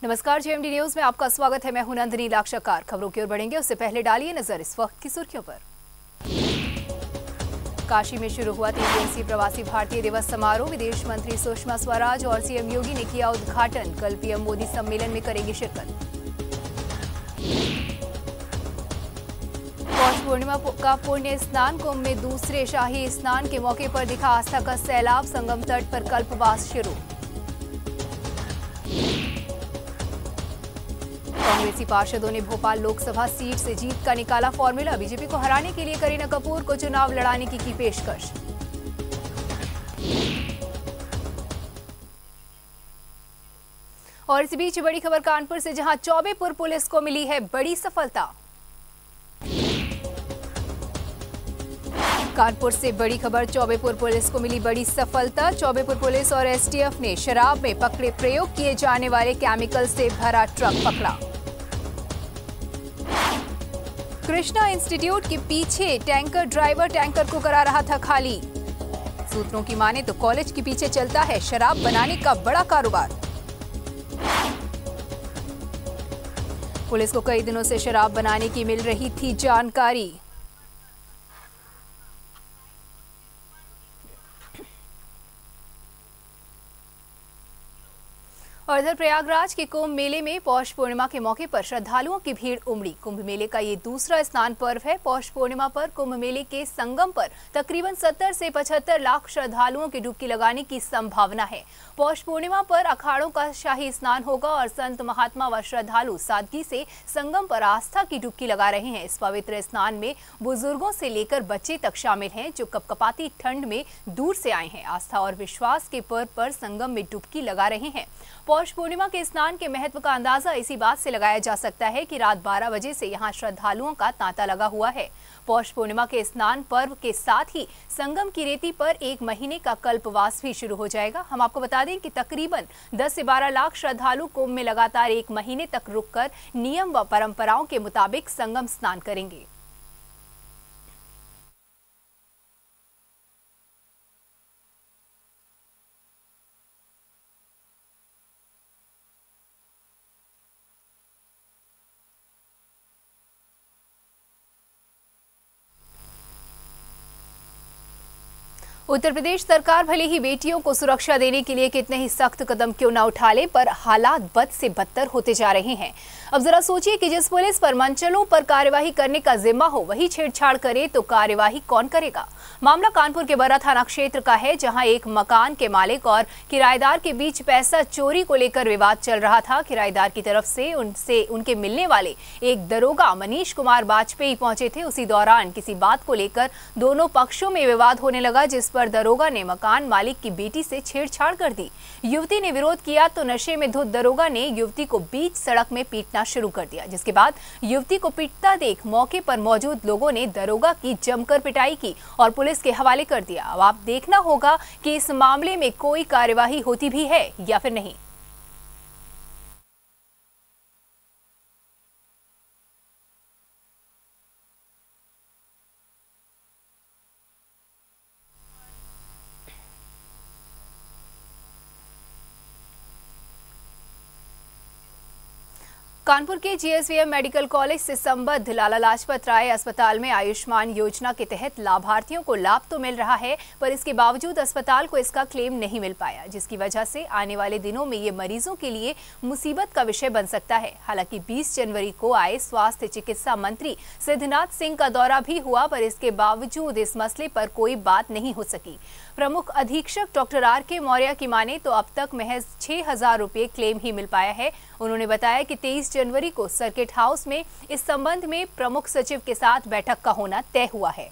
नमस्कार, JMD news में आपका स्वागत है। मैं हूं नंदिनी लाक्षाकार। खबरों की ओर बढ़ेंगे उससे पहले डालिए नजर इस वक्त की सुर्खियों पर। काशी में शुरू हुआ 3 दिवसीय प्रवासी भारतीय दिवस समारोह। विदेश मंत्री सुषमा स्वराज और सीएम योगी ने किया उद्घाटन। कल पीएम मोदी सम्मेलन में करेंगे शिरकत। पौष पूर्णिमा का पुण्य स्नान, कुंभ में दूसरे शाही स्नान के मौके पर दिखा आस्था का सैलाब। संगम तट पर कल्पवास शुरू। कांग्रेसी पार्षदों ने भोपाल लोकसभा सीट से जीत का निकाला फॉर्मूला। बीजेपी को हराने के लिए करीना कपूर को चुनाव लड़ाने की पेशकश। और इस बीच बड़ी खबर कानपुर से, जहां चौबेपुर पुलिस को मिली है बड़ी सफलता। कानपुर से बड़ी खबर, चौबेपुर पुलिस को मिली बड़ी सफलता। चौबेपुर पुलिस और एसटीएफ ने शराब में पकड़े प्रयोग किए जाने वाले केमिकल से भरा ट्रक पकड़ा। कृष्णा इंस्टीट्यूट के पीछे टैंकर ड्राइवर टैंकर को करा रहा था खाली। सूत्रों की माने तो कॉलेज के पीछे चलता है शराब बनाने का बड़ा कारोबार। पुलिस को कई दिनों से शराब बनाने की मिल रही थी जानकारी। और इधर प्रयागराज के कुंभ मेले में पौष पूर्णिमा के मौके पर श्रद्धालुओं की भीड़ उमड़ी। कुंभ मेले का ये दूसरा स्नान पर्व है। पौष पूर्णिमा पर कुंभ मेले के संगम पर तकरीबन 70 से 75 लाख श्रद्धालुओं की डुबकी लगाने की संभावना है। पौष पूर्णिमा पर अखाड़ों का शाही स्नान होगा और संत महात्मा व श्रद्धालु सादगी से संगम पर आस्था की डुबकी लगा रहे हैं। इस पवित्र स्नान में बुजुर्गों से लेकर बच्चे तक शामिल हैं, जो कपकपाती ठंड में दूर से आए हैं। आस्था और विश्वास के पर्व पर संगम में डुबकी लगा रहे हैं। पौष पूर्णिमा के स्नान के महत्व का अंदाजा इसी बात से लगाया जा सकता है कि रात 12 बजे से यहाँ श्रद्धालुओं का तांता लगा हुआ है। पौष पूर्णिमा के स्नान पर्व के साथ ही संगम की रेती पर 1 महीने का कल्पवास भी शुरू हो जाएगा। हम आपको बता दें कि तकरीबन 10 से 12 लाख श्रद्धालु कुंभ में लगातार 1 महीने तक रुककर नियम व परंपराओं के मुताबिक संगम स्नान करेंगे। उत्तर प्रदेश सरकार भले ही बेटियों को सुरक्षा देने के लिए कितने ही सख्त कदम क्यों न उठा ले, पर हालात बद से बदतर होते जा रहे हैं। अब जरा सोचिए कि जिस पुलिस पर मनचलों पर कार्यवाही करने का जिम्मा हो वही छेड़छाड़ करे तो कार्यवाही कौन करेगा। मामला कानपुर के बरा थाना क्षेत्र का है, जहां एक मकान के मालिक और किराएदार के बीच पैसा चोरी को लेकर विवाद चल रहा था। किराएदार की तरफ से उनके मिलने वाले एक दरोगा मनीष कुमार वाजपेयी पहुंचे थे। उसी दौरान किसी बात को लेकर दोनों पक्षों में विवाद होने लगा, जिस पर दरोगा ने मकान मालिक की बेटी से छेड़छाड़ कर दी। युवती ने विरोध किया तो नशे में धुत दरोगा ने युवती को बीच सड़क में पीटना शुरू कर दिया, जिसके बाद युवती को पीटता देख मौके पर मौजूद लोगों ने दरोगा की जमकर पिटाई की और पुलिस के हवाले कर दिया। अब आप देखना होगा कि इस मामले में कोई कार्यवाही होती भी है या फिर नहीं। कानपुर के जीएसवीएम मेडिकल कॉलेज से संबद्ध लाला लाजपत राय अस्पताल में आयुष्मान योजना के तहत लाभार्थियों को लाभ तो मिल रहा है, पर इसके बावजूद अस्पताल को इसका क्लेम नहीं मिल पाया, जिसकी वजह से आने वाले दिनों में ये मरीजों के लिए मुसीबत का विषय बन सकता है। हालांकि 20 जनवरी को आए स्वास्थ्य चिकित्सा मंत्री सिद्धनाथ सिंह का दौरा भी हुआ, पर इसके बावजूद इस मसले पर कोई बात नहीं हो सकी। प्रमुख अधीक्षक डॉक्टर RK मौर्य की माने तो अब तक महज 6,000 रुपये क्लेम ही मिल पाया है। उन्होंने बताया कि 23 जनवरी को सर्किट हाउस में इस संबंध में प्रमुख सचिव के साथ बैठक का होना तय हुआ है।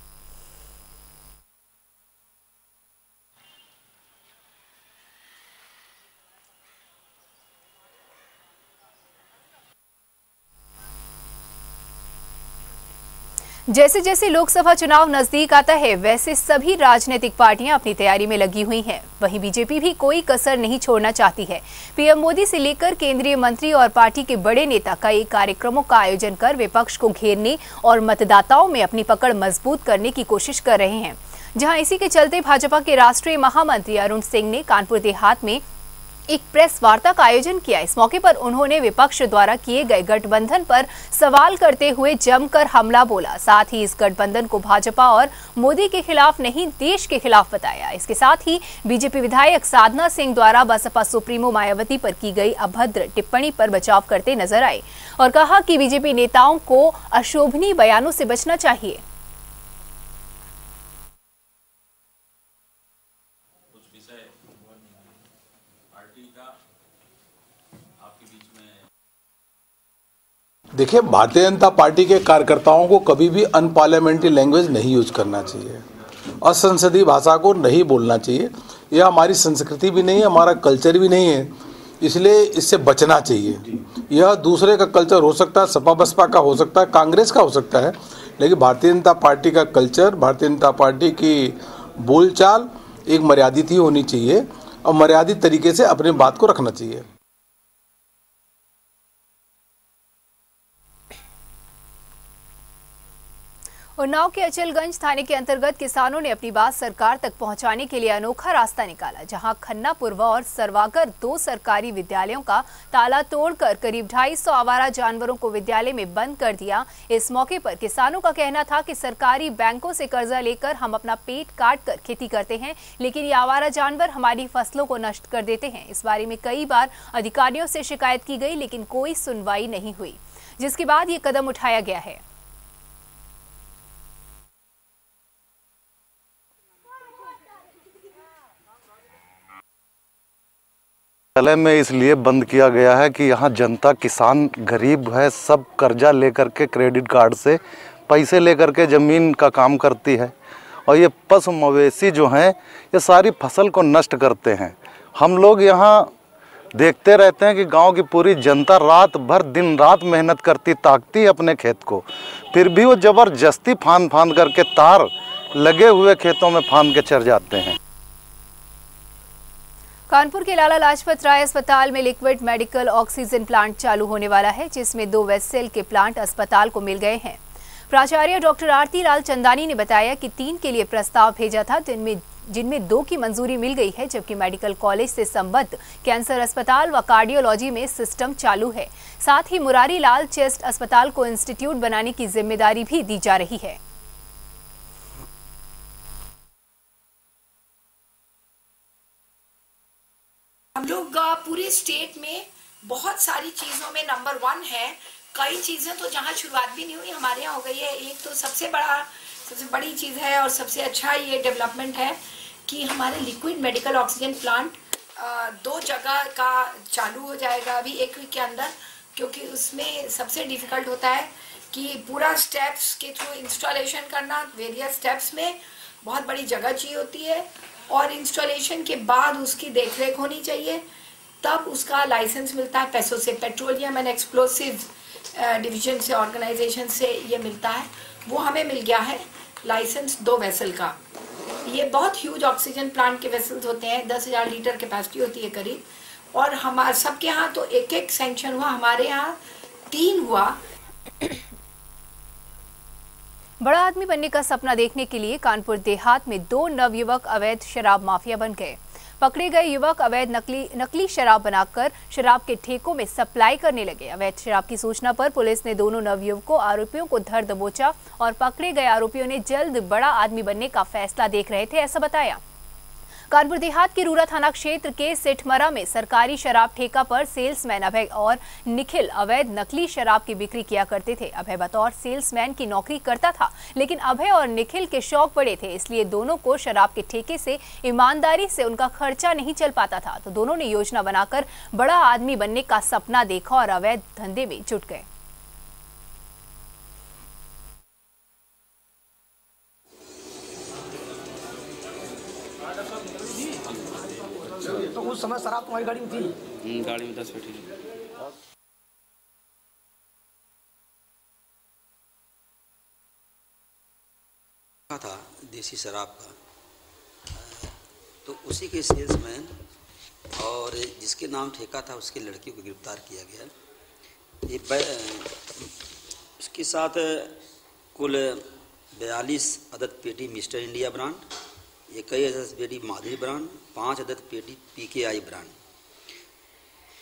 जैसे जैसे लोकसभा चुनाव नजदीक आता है, वैसे सभी राजनीतिक पार्टियां अपनी तैयारी में लगी हुई हैं। वहीं बीजेपी भी कोई कसर नहीं छोड़ना चाहती है। पीएम मोदी से लेकर केंद्रीय मंत्री और पार्टी के बड़े नेता कई कार्यक्रमों का आयोजन कर विपक्ष को घेरने और मतदाताओं में अपनी पकड़ मजबूत करने की कोशिश कर रहे हैं। जहां इसी के चलते भाजपा के राष्ट्रीय महामंत्री अरुण सिंह ने कानपुर देहात में एक प्रेस वार्ता का आयोजन किया। इस मौके पर उन्होंने विपक्ष द्वारा किए गए गठबंधन पर सवाल करते हुए जमकर हमला बोला। साथ ही इस गठबंधन को भाजपा और मोदी के खिलाफ नहीं, देश के खिलाफ बताया। इसके साथ ही बीजेपी विधायक साधना सिंह द्वारा बसपा सुप्रीमो मायावती पर की गई अभद्र टिप्पणी पर बचाव करते नजर आए और कहा कि बीजेपी नेताओं को अशोभनीय बयानों से बचना चाहिए। देखिए, भारतीय जनता पार्टी के कार्यकर्ताओं को कभी भी अनपार्लियामेंट्री लैंग्वेज नहीं यूज करना चाहिए, असंसदीय भाषा को नहीं बोलना चाहिए। यह हमारी संस्कृति भी नहीं है, हमारा कल्चर भी नहीं है, इसलिए इससे बचना चाहिए। यह दूसरे का कल्चर हो सकता है, सपा बसपा का हो सकता है, कांग्रेस का हो सकता है, लेकिन भारतीय जनता पार्टी का कल्चर, भारतीय जनता पार्टी की बोलचाल एक मर्यादित ही होनी चाहिए और मर्यादित तरीके से अपनी बात को रखना चाहिए। उन्नाव के अचलगंज थाने के अंतर्गत किसानों ने अपनी बात सरकार तक पहुंचाने के लिए अनोखा रास्ता निकाला, जहां खन्ना पूर्वा और सरवागर 2 सरकारी विद्यालयों का ताला तोड़कर करीब 250 आवारा जानवरों को विद्यालय में बंद कर दिया। इस मौके पर किसानों का कहना था कि सरकारी बैंकों से कर्जा लेकर हम अपना पेट काट कर खेती करते हैं, लेकिन ये आवारा जानवर हमारी फसलों को नष्ट कर देते हैं। इस बारे में कई बार अधिकारियों से शिकायत की गई, लेकिन कोई सुनवाई नहीं हुई, जिसके बाद ये कदम उठाया गया है। विद्यालय में इसलिए बंद किया गया है कि यहाँ जनता, किसान गरीब है, सब कर्जा लेकर के क्रेडिट कार्ड से पैसे लेकर के ज़मीन का काम करती है और ये पशु मवेशी जो हैं ये सारी फसल को नष्ट करते हैं। हम लोग यहाँ देखते रहते हैं कि गांव की पूरी जनता रात भर दिन रात मेहनत करती, ताकती है अपने खेत को, फिर भी वो ज़बरदस्ती फांद करके तार लगे हुए खेतों में फांद के चढ़ जाते हैं। कानपुर के लाला लाजपत राय अस्पताल में लिक्विड मेडिकल ऑक्सीजन प्लांट चालू होने वाला है, जिसमें 2 वेसल के प्लांट अस्पताल को मिल गए हैं। प्राचार्य डॉक्टर आरती लाल चंदानी ने बताया कि 3 के लिए प्रस्ताव भेजा था, जिनमें 2 की मंजूरी मिल गई है, जबकि मेडिकल कॉलेज से संबद्ध कैंसर अस्पताल व कार्डियोलॉजी में सिस्टम चालू है। साथ ही मुरारी लाल चेस्ट अस्पताल को इंस्टीट्यूट बनाने की जिम्मेदारी भी दी जा रही है। हम लोग पूरे स्टेट में बहुत सारी चीज़ों में नंबर 1 है। कई चीज़ें तो जहाँ शुरुआत भी नहीं हुई हमारे यहाँ हो गई है। एक तो सबसे बड़ी चीज़ है और सबसे अच्छा ये डेवलपमेंट है कि हमारे लिक्विड मेडिकल ऑक्सीजन प्लांट 2 जगह का चालू हो जाएगा अभी 1 वीक के अंदर, क्योंकि उसमें सबसे डिफ़िकल्ट होता है कि पूरा स्टेप्स के थ्रू इंस्टॉलेशन करना। वेरियस स्टेप्स में बहुत बड़ी जगह चाहिए होती है और इंस्टॉलेशन के बाद उसकी देखरेख होनी चाहिए, तब उसका लाइसेंस मिलता है पैसों से। पेट्रोलियम एंड एक्सप्लोसिव डिवीजन से, ऑर्गेनाइजेशन से ये मिलता है, वो हमें मिल गया है लाइसेंस 2 वेसल का। ये बहुत ह्यूज ऑक्सीजन प्लांट के वेसल्स होते हैं, 10,000 लीटर कैपेसिटी होती है करीब, और हमारे सबके यहाँ तो 1-1 सैंक्शन हुआ, हमारे यहाँ 3 हुआ। बड़ा आदमी बनने का सपना देखने के लिए कानपुर देहात में 2 नवयुवक अवैध शराब माफिया बन गए। पकड़े गए युवक अवैध नकली शराब बनाकर शराब के ठेकों में सप्लाई करने लगे। अवैध शराब की सूचना पर पुलिस ने दोनों नवयुवकों आरोपियों को धर दबोचा और पकड़े गए आरोपियों ने जल्द बड़ा आदमी बनने का फैसला देख रहे थे, ऐसा बताया। कानपुर देहात के रूरा थाना क्षेत्र के सेठमरा में सरकारी शराब ठेका पर सेल्समैन अभय और निखिल अवैध नकली शराब की बिक्री किया करते थे। अभय बतौर सेल्समैन की नौकरी करता था, लेकिन अभय और निखिल के शौक बड़े थे, इसलिए दोनों को शराब के ठेके से ईमानदारी से उनका खर्चा नहीं चल पाता था, तो दोनों ने योजना बनाकर बड़ा आदमी बनने का सपना देखा और अवैध धंधे में जुट गए। तो उस समय शराब तुम्हारी गाड़ी में थी? गाड़ी में 10 पेटी था देसी शराब का, तो उसी के सेल्समैन और जिसके नाम ठेका था उसके लड़की को गिरफ्तार किया गया। ये उसके साथ कुल 42 अदद पेटी मिस्टर इंडिया ब्रांड, 21 अदद पेटी माधुरी ब्रांड, 5 अदद पेटी PKI ब्रांड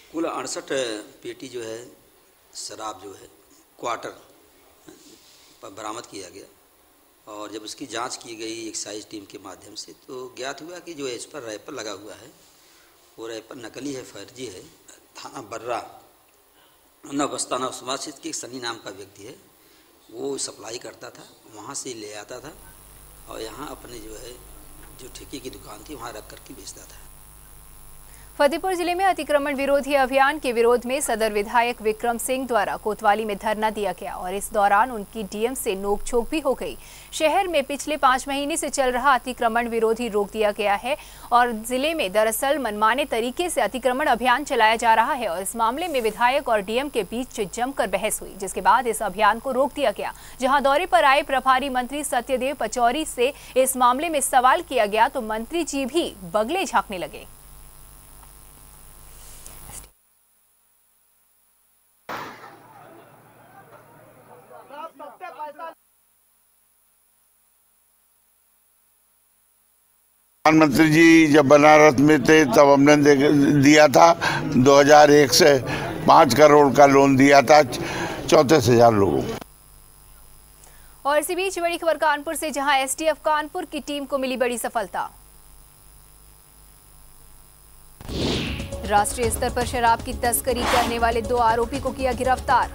कुल 68 पेटी जो है शराब जो है क्वार्टर पर बरामद किया गया और जब उसकी जांच की गई एक्साइज टीम के माध्यम से तो ज्ञात हुआ कि जो इस पर रैपर लगा हुआ है वो रैपर नकली है, फर्जी है। थाना बर्रा नवस्ताना उस्मा क्षेत्र के सनी नाम का व्यक्ति है, वो सप्लाई करता था, वहाँ से ले आता था और यहाँ अपने जो ठेके की दुकान थी वहाँ रख करके बेचता था। फतेहपुर जिले में अतिक्रमण विरोधी अभियान के विरोध में सदर विधायक विक्रम सिंह द्वारा कोतवाली में धरना दिया गया और इस दौरान उनकी डीएम से नोकझोंक भी हो गई। शहर में पिछले 5 महीने से चल रहा अतिक्रमण विरोधी रोक दिया गया है और जिले में दरअसल मनमाने तरीके से अतिक्रमण अभियान चलाया जा रहा है और इस मामले में विधायक और डीएम के बीच जमकर बहस हुई, जिसके बाद इस अभियान को रोक दिया गया। जहां दौरे पर आए प्रभारी मंत्री सत्यदेव पचौरी से इस मामले में सवाल किया गया तो मंत्री जी भी बगले झांकने लगे। प्रधानमंत्री जी जब बनारस में थे तब हमने दिया था 2001 से 5 करोड़ का लोन दिया था 34,000 लोगों को। और इसी बीच बड़ी खबर कानपुर से, जहां एसटीएफ कानपुर की टीम को मिली बड़ी सफलता। राष्ट्रीय स्तर पर शराब की तस्करी करने वाले 2 आरोपी को किया गिरफ्तार।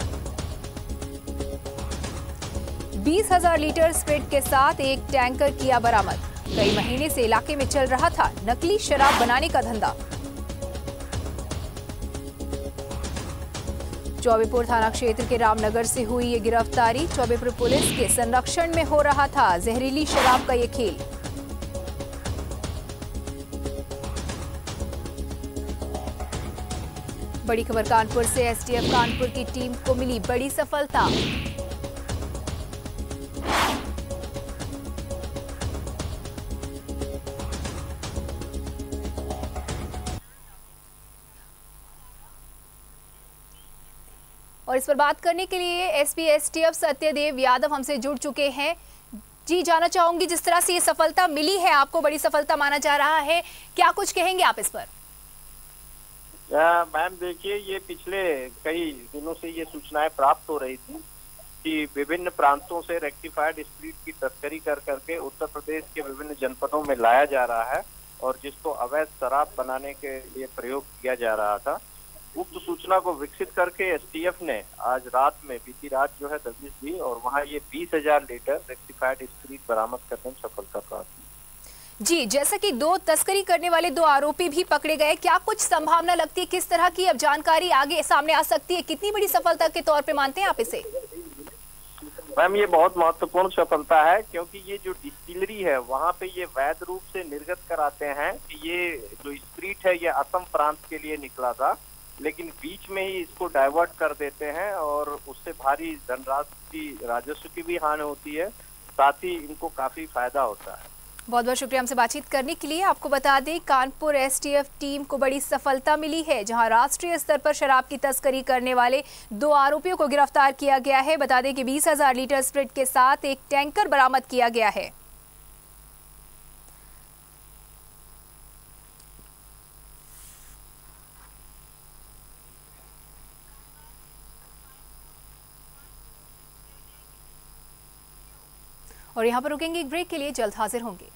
20,000 लीटर स्प्रिट के साथ एक टैंकर किया बरामद। कई महीने से इलाके में चल रहा था नकली शराब बनाने का धंधा। चौबेपुर थाना क्षेत्र के रामनगर से हुई ये गिरफ्तारी। चौबेपुर पुलिस के संरक्षण में हो रहा था जहरीली शराब का ये खेल। बड़ी खबर कानपुर से, एसटीएफ कानपुर की टीम को मिली बड़ी सफलता। और इस पर बात करने के लिए एसपी एसटीएफ सत्यदेव यादव हमसे जुड़ चुके हैं। जी, जानना चाहूंगी, जिस तरह से ये सफलता मिली है, आपको बड़ी सफलता माना जा रहा है, क्या कुछ कहेंगे आप इस पर? मैम देखिए, ये पिछले कई दिनों से ये सूचनाएं प्राप्त हो रही थी कि विभिन्न प्रांतों से रेक्टिफाइड स्प्रिट की तस्करी कर करके उत्तर प्रदेश के विभिन्न जनपदों में लाया जा रहा है और जिसको अवैध शराब बनाने के लिए प्रयोग किया जा रहा था। उक्त सूचना को विकसित करके एसटीएफ ने आज रात में, बीती रात जो है, दबिश दी और वहां ये 20,000 लीटर रेक्टिफाइड स्प्रिट बरामद करने में सफलता प्राप्त हुई। जी, जैसा कि 2 तस्करी करने वाले 2 आरोपी भी पकड़े गए, क्या कुछ संभावना लगती है, किस तरह की अब जानकारी आगे सामने आ सकती है, कितनी बड़ी सफलता के तौर पे मानते हैं आप इसे? मैम, ये बहुत महत्वपूर्ण सफलता है क्योंकि ये जो डिस्टिलरी है वहाँ पे ये वैध रूप से निर्गत कराते हैं कि ये जो स्प्रिट है ये असम प्रांत के लिए निकला था, लेकिन बीच में ही इसको डाइवर्ट कर देते हैं और उससे भारी धनराशि, राजस्व की भी हानि होती है, साथ ही इनको काफी फायदा होता है। बहुत बहुत शुक्रिया हमसे बातचीत करने के लिए। आपको बता दें, कानपुर एसटीएफ टीम को बड़ी सफलता मिली है, जहां राष्ट्रीय स्तर पर शराब की तस्करी करने वाले 2 आरोपियों को गिरफ्तार किया गया है। बता दें कि 20,000 लीटर स्प्रिट के साथ एक टैंकर बरामद किया गया है। और यहाँ पर रुकेंगे एक ब्रेक के लिए, जल्द हाजिर होंगे।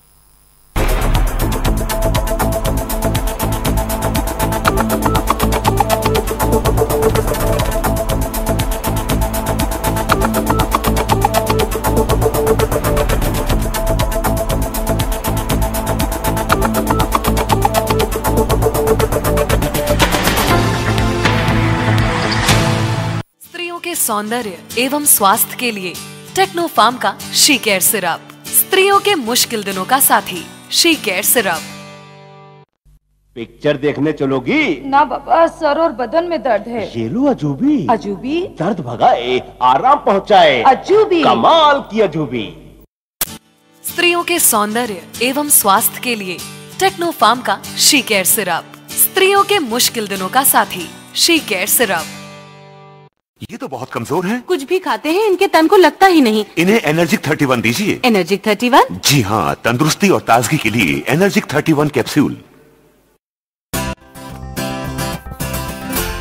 स्त्रियों के सौंदर्य एवं स्वास्थ्य के लिए टेक्नोफार्म का शी केयर सिरप, स्त्रियों के मुश्किल दिनों का साथी शी केयर सिरप। पिक्चर देखने चलोगी? ना बाबा, सर और बदन में दर्द है। ये लो अजूबी। अजूबी? दर्द भगाए, आराम पहुंचाए। अजूबी, कमाल की अजूबी। स्त्रियों के सौंदर्य एवं स्वास्थ्य के लिए टेक्नोफार्म का शी केयर सिरप, स्त्रियों के मुश्किल दिनों का साथी शी केयर सिरप। ये तो बहुत कमजोर हैं। कुछ भी खाते हैं इनके तन को लगता ही नहीं। इन्हें एनर्जिक 31 दीजिए। एनर्जिक 31? जी हाँ, तंदुरुस्ती और ताजगी के लिए एनर्जिक 31 कैप्सूल।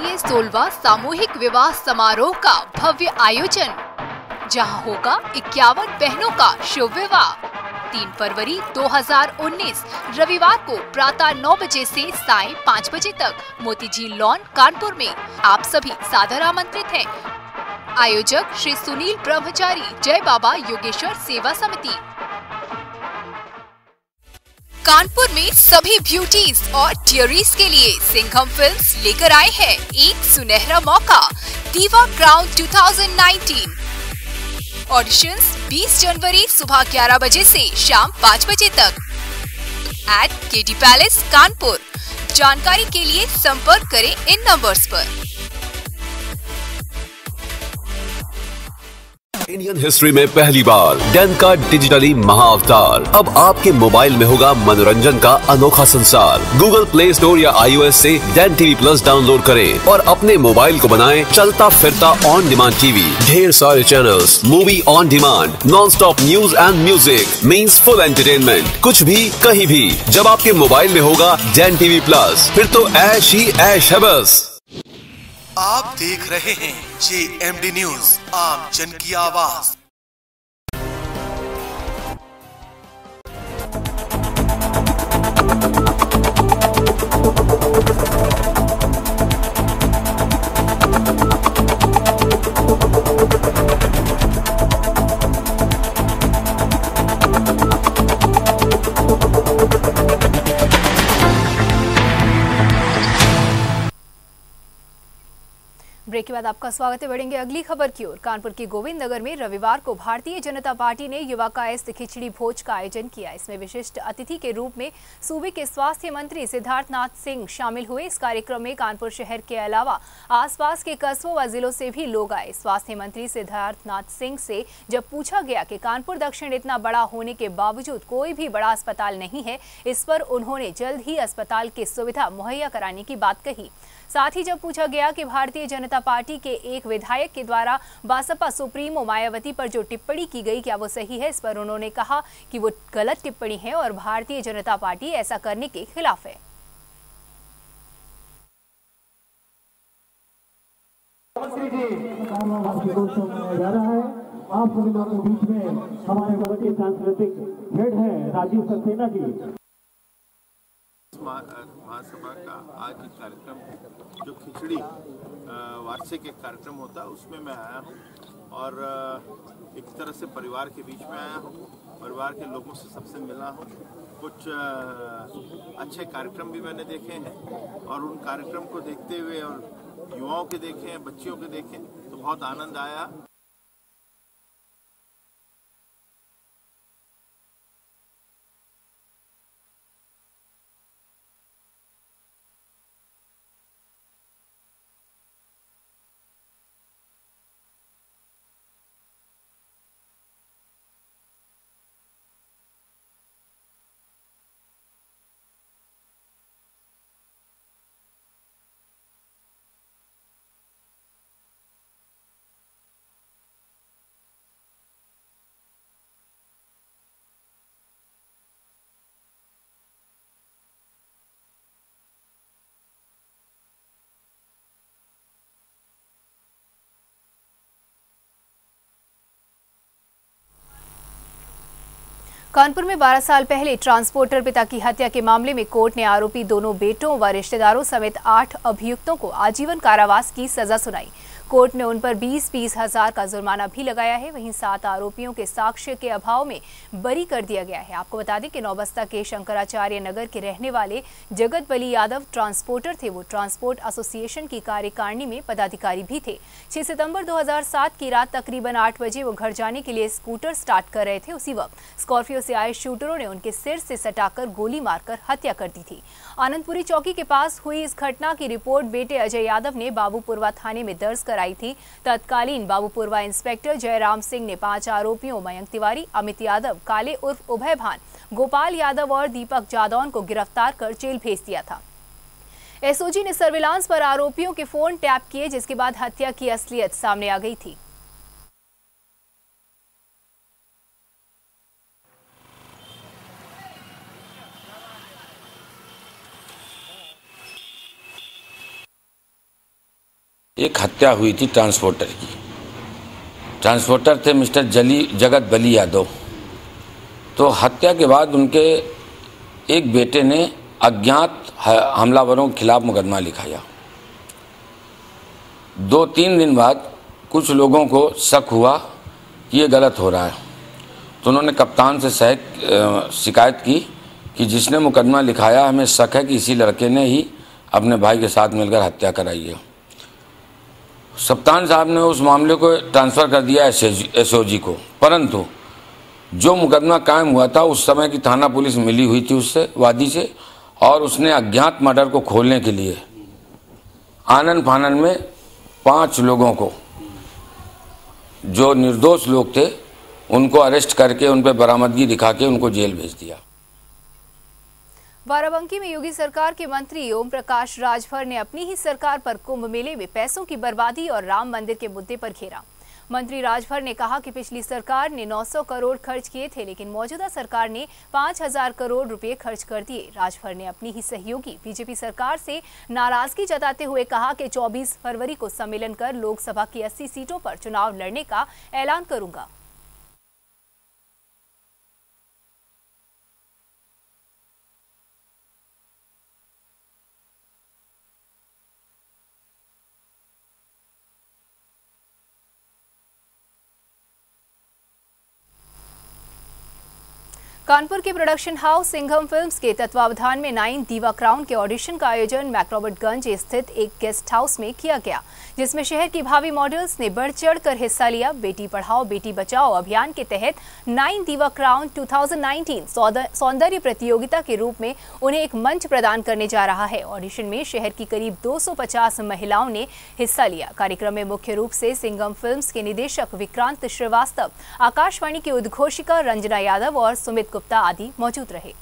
अंतर्राष्ट्रीय 16वां सामूहिक विवाह समारोह का भव्य आयोजन, जहां होगा 51 बहनों का शुभ विवाह। 3 फरवरी 2019 रविवार को प्रातः 9 बजे से सायं 5 बजे तक मोतीझील लॉन कानपुर में आप सभी सादर आमंत्रित हैं। आयोजक श्री सुनील ब्रह्मचारी, जय बाबा योगेश्वर सेवा समिति। कानपुर में सभी ब्यूटीज और डियरीज के लिए सिंघम फिल्म्स लेकर आए हैं एक सुनहरा मौका, दीवा क्राउन 2019। ऑडिशंस 20 जनवरी सुबह 11 बजे से शाम 5 बजे तक एट केडी पैलेस कानपुर। जानकारी के लिए संपर्क करें इन नंबर्स पर। इंडियन हिस्ट्री में पहली बार डैन का डिजिटली महाअवतार। अब आपके मोबाइल में होगा मनोरंजन का अनोखा संसार। गूगल प्ले स्टोर या iOS से डैन टीवी प्लस डाउनलोड करें और अपने मोबाइल को बनाएं चलता फिरता ऑन डिमांड टीवी। ढेर सारे channels, movie on demand, non stop news and music means full entertainment. कुछ भी कहीं भी जब आपके मोबाइल में होगा डैन टीवी प्लस, फिर तो ऐश ही ऐश है बस। आप देख रहे हैं JMD न्यूज, आम जन की आवाज। ब्रेक के बाद आपका स्वागत है। बढ़ेंगे अगली खबर की ओर। कानपुर के गोविंद नगर में रविवार को भारतीय जनता पार्टी ने युवा कायस्थ खिचड़ी भोज का आयोजन किया। इसमें विशिष्ट अतिथि के रूप में सूबे के स्वास्थ्य मंत्री सिद्धार्थनाथ सिंह शामिल हुए। इस कार्यक्रम में कानपुर शहर के अलावा आसपास के कस्बों व जिलों से भी लोग आए। स्वास्थ्य मंत्री सिद्धार्थनाथ सिंह से जब पूछा गया कि कानपुर दक्षिण इतना बड़ा होने के बावजूद कोई भी बड़ा अस्पताल नहीं है, इस पर उन्होंने जल्द ही अस्पताल की सुविधा मुहैया कराने की बात कही। साथ ही जब पूछा गया कि भारतीय जनता पार्टी के एक विधायक के द्वारा बसपा सुप्रीमो मायावती पर जो टिप्पणी की गई, क्या वो सही है, इस पर उन्होंने कहा कि वो गलत टिप्पणी है और भारतीय जनता पार्टी ऐसा करने के खिलाफ है। मंत्री जी जा रहा है। आप सभी लोगों के बीच में हमारे भारतीय सांस्कृतिक हेड है राजीव सक्सेना जी। महासभा का आज एक कार्यक्रम जो खिचड़ी वार्षिक एक कार्यक्रम होता है, उसमें मैं आया हूँ और एक तरह से परिवार के बीच में आया हूँ। परिवार के लोगों से सबसे मिला हूँ। कुछ अच्छे कार्यक्रम भी मैंने देखे हैं और उन कार्यक्रम को देखते हुए और युवाओं के देखे, बच्चियों के देखे तो बहुत आनंद आया। कानपुर में 12 साल पहले ट्रांसपोर्टर पिता की हत्या के मामले में कोर्ट ने आरोपी दोनों बेटों व रिश्तेदारों समेत 8 अभियुक्तों को आजीवन कारावास की सजा सुनाई। कोर्ट ने उन पर 20-20 हजार का जुर्माना भी लगाया है। वहीं 7 आरोपियों के साक्ष्य के अभाव में बरी कर दिया गया है। आपको बता दें कि नौबस्ता के शंकराचार्य नगर के रहने वाले जगत बली यादव ट्रांसपोर्टर थे। वो ट्रांसपोर्ट एसोसिएशन की कार्यकारिणी में पदाधिकारी भी थे। 6 सितंबर 2007 की रात तकरीबन 8 बजे वो घर जाने के लिए स्कूटर स्टार्ट कर रहे थे। उसी वक्त स्कॉर्पियो से आए शूटरों ने उनके सिर से सटाकर गोली मारकर हत्या कर दी थी। आनंदपुरी चौकी के पास हुई इस घटना की रिपोर्ट बेटे अजय यादव ने बाबूपुरवा थाने में दर्ज कराई थी। तत्कालीन बाबूपुरवा इंस्पेक्टर जयराम सिंह ने 5 आरोपियों मयंक तिवारी, अमित यादव, काले उर्फ उभय भान, गोपाल यादव और दीपक जादौन को गिरफ्तार कर जेल भेज दिया था। एसओजी ने सर्विलांस पर आरोपियों के फोन टैप किए, जिसके बाद हत्या की असलियत सामने आ गई थी। एक हत्या हुई थी ट्रांसपोर्टर की। ट्रांसपोर्टर थे मिस्टर जगत बली यादव। तो हत्या के बाद उनके एक बेटे ने अज्ञात हमलावरों के खिलाफ मुकदमा लिखाया। 2-3 दिन बाद कुछ लोगों को शक हुआ कि ये गलत हो रहा है, तो उन्होंने कप्तान से शिकायत की कि जिसने मुकदमा लिखाया हमें शक है कि इसी लड़के ने ही अपने भाई के साथ मिलकर हत्या कराई है। कप्तान साहब ने उस मामले को ट्रांसफ़र कर दिया एसओजी को, परंतु जो मुकदमा कायम हुआ था उस समय की थाना पुलिस मिली हुई थी उससे, वादी से, और उसने अज्ञात मर्डर को खोलने के लिए आनन फानन में 5 लोगों को, जो निर्दोष लोग थे, उनको अरेस्ट करके उन पर बरामदगी दिखा के उनको जेल भेज दिया। बाराबंकी में योगी सरकार के मंत्री ओम प्रकाश राजभर ने अपनी ही सरकार पर कुंभ मेले में पैसों की बर्बादी और राम मंदिर के मुद्दे पर घेरा। मंत्री राजभर ने कहा कि पिछली सरकार ने 900 करोड़ खर्च किए थे, लेकिन मौजूदा सरकार ने 5000 करोड़ रुपए खर्च कर दिए। राजभर ने अपनी ही सहयोगी बीजेपी सरकार से नाराजगी जताते हुए कहा कि 24 फरवरी को सम्मेलन कर लोकसभा की 80 सीटों पर चुनाव लड़ने का ऐलान करूंगा। कानपुर के प्रोडक्शन हाउस सिंघम फिल्म्स के तत्वावधान में 9 दीवा क्राउन के ऑडिशन का आयोजन मैक्रोबटगंज स्थित एक गेस्ट हाउस में किया गया, जिसमें शहर की भावी मॉडल्स ने बढ़ चढ़कर हिस्सा लिया। बेटी पढ़ाओ बेटी बचाओ अभियान के तहत 9 दीवा क्राउन 2019 सौंदर्य प्रतियोगिता के रूप में उन्हें एक मंच प्रदान करने जा रहा है। ऑडिशन में शहर की करीब 250 महिलाओं ने हिस्सा लिया। कार्यक्रम में मुख्य रूप से सिंघम फिल्म्स के निदेशक विक्रांत श्रीवास्तव, आकाशवाणी की उद्घोषिका रंजना यादव और सुमित गुप्ता आदि मौजूद रहे।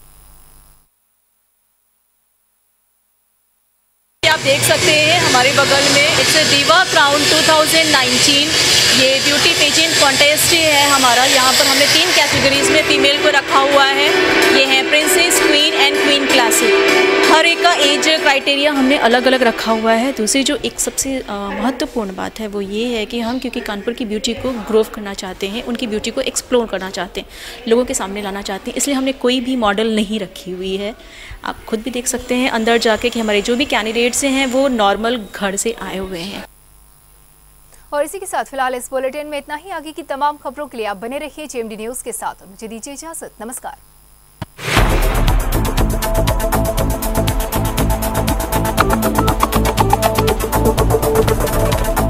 आप देख सकते हैं हमारे बगल में इट्स दीवा क्राउन 2019 ये ब्यूटी पेजेंट कॉन्टेस्ट है हमारा। यहाँ पर हमने 3 कैटेगरीज में फीमेल को रखा हुआ है। ये है princess, queen and queen classic. हर एक का एज क्राइटेरिया हमने अलग अलग रखा हुआ है। दूसरी जो एक सबसे महत्वपूर्ण बात है वो ये है कि हम क्योंकि कानपुर की ब्यूटी को ग्रो करना चाहते हैं, उनकी ब्यूटी को एक्सप्लोर करना चाहते हैं, लोगों के सामने लाना चाहते हैं, इसलिए हमने कोई भी मॉडल नहीं रखी हुई है। आप खुद भी देख सकते हैं अंदर जाके कि हमारे जो भी कैंडिडेट्स हैं वो नॉर्मल घर से आए हुए हैं। और इसी के साथ फिलहाल इस बुलेटिन में इतना ही। आगे की तमाम खबरों के लिए आप बने रहिए जेएमडी न्यूज़ के साथ और मुझे दीजिए इजाजत। नमस्कार।